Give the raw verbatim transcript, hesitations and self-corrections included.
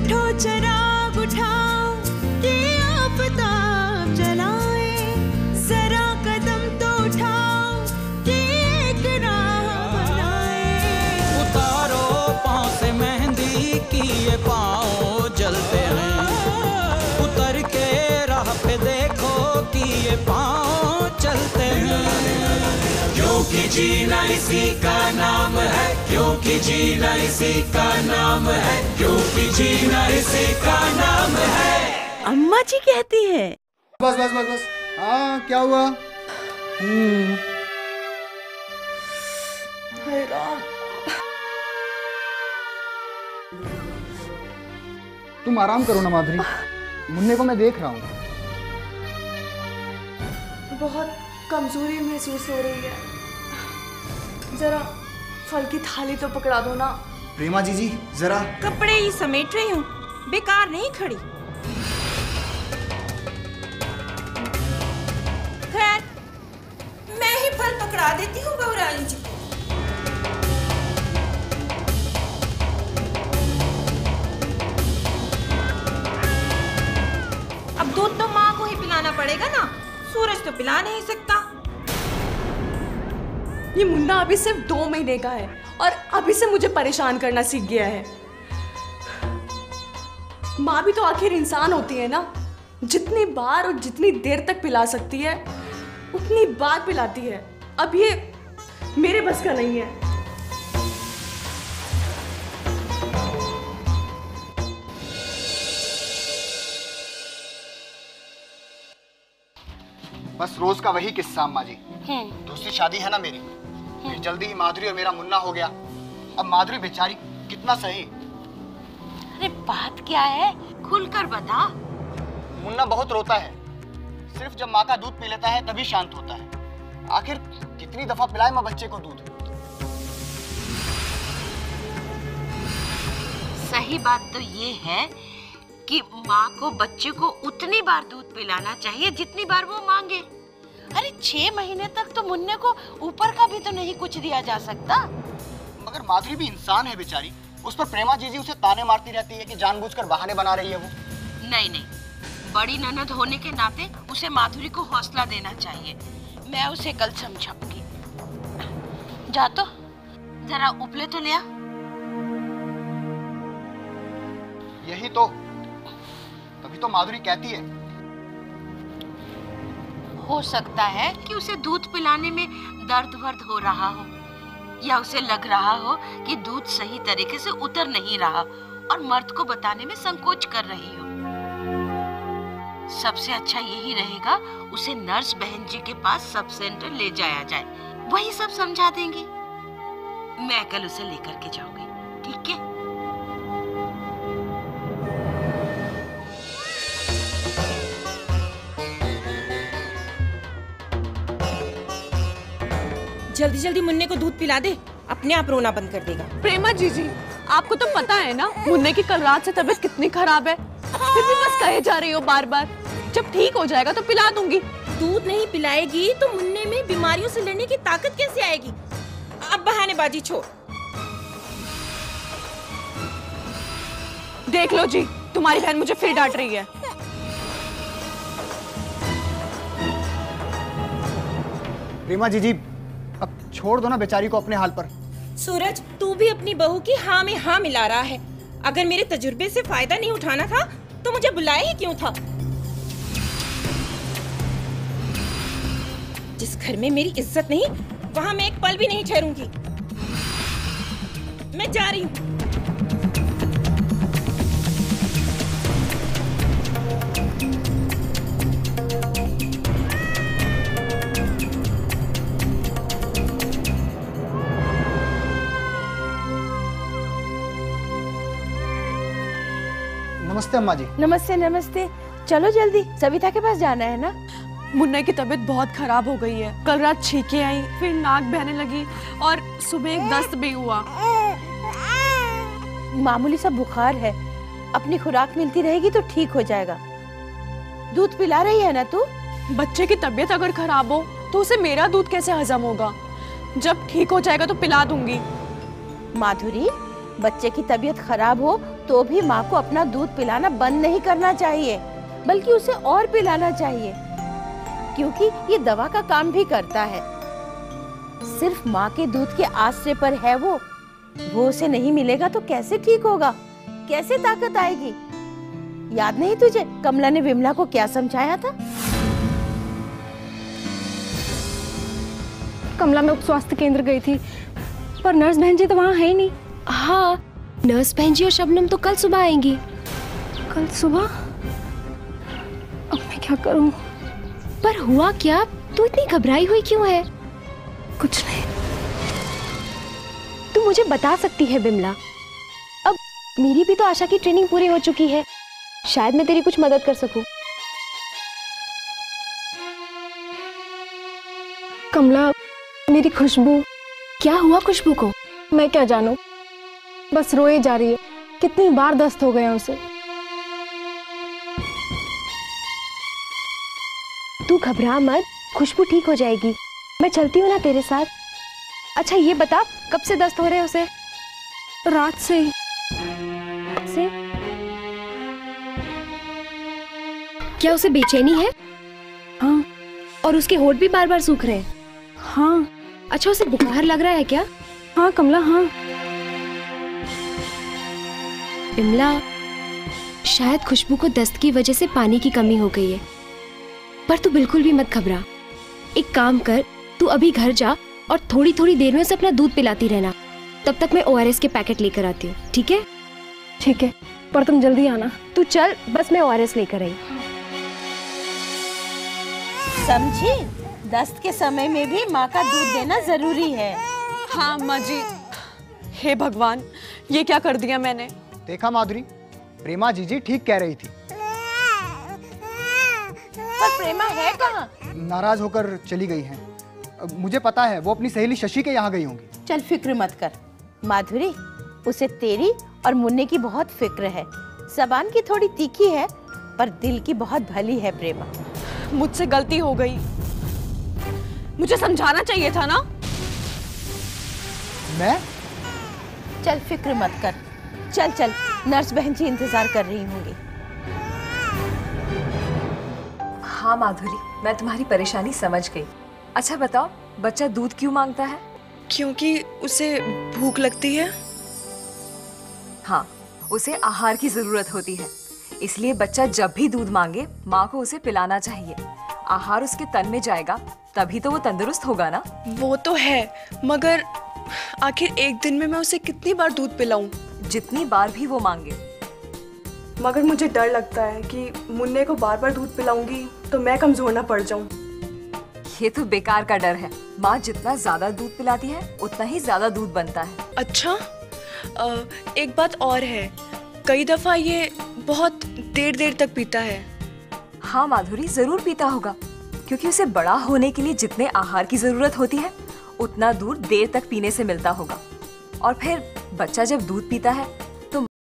उठो चिराग उठाओ कि आफताब जलाए, जरा कदम तो उठाओ कि एक राह बनाए। उतारो पाँव से मेहंदी की ये पाँव जलते हैं, उतर के राह पे देखो कि ये पाँव चलते हैं। क्योंकि जीना इसी का नाम है, क्योंकि जीना इसी का नाम है, क्योंकि जीना इसी का नाम है। अम्मा जी कहती है। बस बस बस बस। हाँ क्या हुआ? हम्म हाय राम। तुम आराम करो ना माधुरी, मुन्ने को मैं देख रहा हूँ। बहुत कमजोरी महसूस हो रही है, जरा फल की थाली तो पकड़ा दो ना। प्रेमा जी जी जरा। कपड़े ही समेट रही हूँ, बेकार नहीं खड़ी। खैर मैं ही फल पकड़ा देती हूँ गौराली जी को। अब दूध तो माँ को ही पिलाना पड़ेगा ना, सूरज तो पिला नहीं सकता। ये मुन्ना अभी सिर्फ दो महीने का है और अभी से मुझे परेशान करना सीख गया है। माँ भी तो आखिर इंसान होती है ना, जितनी बार और जितनी देर तक पिला सकती है उतनी बार पिलाती है। अब ये मेरे बस का नहीं है। बस रोज का वही किस्सा अम्मा जी। दूसरी शादी है ना मेरी, फिर जल्दी ही माधुरी और मेरा मुन्ना हो गया। अब माधुरी बेचारी कितना सही। अरे बात क्या है, खुलकर बता। मुन्ना बहुत रोता है, सिर्फ जब माँ का दूध पी लेता है तभी शांत होता है। आखिर कितनी दफा पिलाए माँ बच्चे को दूध। सही बात तो ये है कि माँ को बच्चे को उतनी बार दूध पिलाना चाहिए जितनी बार वो मांगे। अरे छह महीने तक तो मुन्ने को ऊपर का भी तो नहीं कुछ दिया जा सकता। मगर माधुरी भी इंसान है बेचारी, उस पर प्रेमा जीजी उसे ताने मारती रहती है कि जानबूझकर बहाने बना रही है वो। नहीं नहीं, बड़ी ननद होने के नाते उसे माधुरी को हौसला देना चाहिए। मैं उसे कल समझाऊंगी। जा तो जरा उपले तो लिया। यही तो, तभी तो माधुरी कहती है। हो सकता है कि उसे दूध पिलाने में दर्द वर्द हो रहा हो, या उसे लग रहा हो कि दूध सही तरीके से उतर नहीं रहा और मर्द को बताने में संकोच कर रही हो। सबसे अच्छा यही रहेगा उसे नर्स बहन जी के पास सब सेंटर ले जाया जाए, वही सब समझा देंगे। मैं कल उसे लेकर के जाऊंगी, ठीक है? जल्दी जल्दी मुन्ने को दूध पिला दे, अपने आप रोना बंद कर देगा। प्रेमा जीजी, आपको तो पता है ना मुन्ने की कल रात से तबीयत कितनी खराब है, फिर भी बस कहे जा रही हो बार बार। जब ठीक हो जाएगा तो पिला दूंगी। दूध नहीं पिलाएगी तो मुन्ने में बीमारियों से लड़ने की ताकत कैसे आएगी? अब बहानेबाजी छोड़। देख लो जी, तुम्हारी बहन मुझे फिर डांट रही है। प्रेमा जीजी अब छोड़ दो ना बेचारी को अपने हाल पर। सूरज, तू भी अपनी बहू की हाँ में हाँ मिला रहा है। अगर मेरे तजुर्बे से फायदा नहीं उठाना था तो मुझे बुलाया ही क्यों था? जिस घर में मेरी इज्जत नहीं, वहाँ मैं एक पल भी नहीं ठहरूंगी। मैं जा रही हूँ। नमस्ते अम्मा जी। नमस्ते नमस्ते। चलो जल्दी, सविता के पास जाना है ना। मुन्ने की तबीयत बहुत खराब हो गई है। कल रात छींकें आई, फिर नाक बहने लगी और सुबह एक दस्त भी हुआ। मामूली सा बुखार है, अपनी खुराक मिलती रहेगी तो ठीक हो जाएगा। दूध पिला रही है ना तू? बच्चे की तबीयत अगर खराब हो तो उसे मेरा दूध कैसे हजम होगा? जब ठीक हो जाएगा तो पिला दूंगी। माधुरी, बच्चे की तबीयत खराब हो तो भी माँ को अपना दूध पिलाना बंद नहीं करना चाहिए, बल्कि उसे और पिलाना चाहिए, क्योंकि ये दवा का काम भी करता है। सिर्फ माँ के दूध के आश्रय पर है वो वो उसे नहीं मिलेगा तो कैसे ठीक होगा, कैसे ताकत आएगी? याद नहीं तुझे कमला ने विमला को क्या समझाया था? कमला मैं उप स्वास्थ्य केंद्र गई थी, पर नर्स बहन जी तो वहाँ है ही नहीं। हाँ, नर्स बहन जी और शबनम तो कल सुबह आएंगी। कल सुबह? अब मैं क्या करूँ? पर हुआ क्या? तू इतनी घबराई हुई क्यों है? कुछ नहीं। तू मुझे बता सकती है बिमला, अब मेरी भी तो आशा की ट्रेनिंग पूरी हो चुकी है, शायद मैं तेरी कुछ मदद कर सकूं। कमला, मेरी खुशबू। क्या हुआ खुशबू को? मैं क्या जानूं, बस रोए जा रही है। कितनी बार दस्त हो गए हैं उसे। तू घबरा मत, खुशबू ठीक हो जाएगी। मैं चलती हूँ ना तेरे साथ। अच्छा ये बता, कब से दस्त हो रहे हैं उसे? रात से ही। से? क्या उसे बेचैनी है? हाँ। और उसके होंठ भी बार बार सूख रहे हैं? हाँ। अच्छा उसे बुखार लग रहा है क्या? हाँ कमला, हाँ। बिमला, शायद खुशबू को दस्त की वजह से पानी की कमी हो गई है, पर तू बिल्कुल भी मत घबरा। एक काम कर, तू अभी घर जा और थोड़ी थोड़ी देर में उसे अपना दूध पिलाती रहना। तब तक मैं ओ आर एस के पैकेट लेकर आती हूँ, ठीक है? ठीक है, पर तुम जल्दी आना। तू चल, बस मैं ओ आर एस लेकर आई। समझी, दस्त के समय में भी माँ का दूध देना जरूरी है। हाँ अम्मा जी। हे भगवान, ये क्या कर दिया मैंने? देखा माधुरी, प्रेमा जीजी ठीक कह रही थी। पर प्रेमा है कहाँ? नाराज होकर चली गई हैं। अब मुझे पता है वो अपनी सहेली शशि के यहाँ गई होंगी। चल फिक्र मत कर माधुरी, उसे तेरी और मुन्ने की बहुत फिक्र है। जबान की थोड़ी तीखी है, पर दिल की बहुत भली है प्रेमा। मुझसे गलती हो गई, मुझे समझाना चाहिए था ना। मैं? चल फिक्र मत कर, चल चल, नर्स बहन जी इंतजार कर रही होंगी। हाँ माधुरी, मैं तुम्हारी परेशानी समझ गई। अच्छा बताओ, बच्चा दूध क्यों मांगता है? क्योंकि उसे भूख लगती है। हाँ, उसे आहार की जरूरत होती है, इसलिए बच्चा जब भी दूध मांगे माँ को उसे पिलाना चाहिए। आहार उसके तन में जाएगा तभी तो वो तंदुरुस्त होगा ना। वो तो है, मगर आखिर एक दिन में मैं उसे कितनी बार दूध पिलाऊं? जितनी बार भी वो मांगे। मगर मुझे डर लगता है कि मुन्ने को बार बार दूध पिलाऊंगी तो मैं कमजोर ना पड़ जाऊं। ये तो बेकार का डर है। माँ जितना ज्यादा दूध पिलाती है उतना ही ज्यादा दूध बनता है। अच्छा, आ, एक बात और है, कई दफा ये बहुत देर देर तक पीता है। हाँ माधुरी, जरूर पीता होगा, क्योंकि उसे बड़ा होने के लिए जितने आहार की जरूरत होती है उतना दूध देर तक पीने से मिलता होगा। और फिर बच्चा जब दूध पीता है